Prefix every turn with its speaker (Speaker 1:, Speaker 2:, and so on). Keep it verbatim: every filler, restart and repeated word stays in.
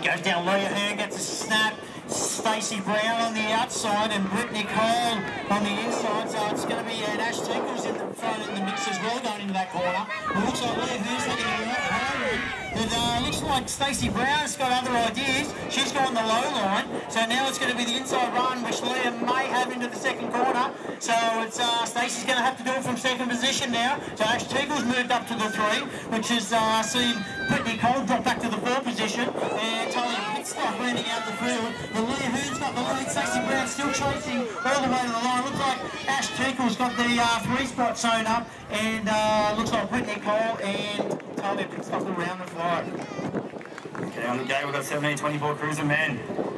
Speaker 1: goes down. Leah Hearn gets a snap. Stacey Brown on the outside and Brittany Cole on the inside. So it's going to be an Ash Tinkles in the front in the mix as well going into that corner. It looks like Leah Hearn's taking a lot higher. It uh, looks like Stacey Brown's got other ideas. She's gone the low line. So now it's going to be the inside run, which Leah may have into the second corner. So it's uh, Stacey's going to have to do it from second position now. So Ash Tinkles moved up to the three, which has uh, seen Brittany Cole drop back to the four position. And Talia Pitstock running out the field. But Leah Hearn's got the lead. Stacey Brown still chasing all the way to the line. Looks like Ash Tinkles got the uh, three spot sewn up. And uh, looks like Brittany Cole and Talia Pitstock around the five.
Speaker 2: Okay, on the gate, we've got seventeen twenty-four Cruiser men.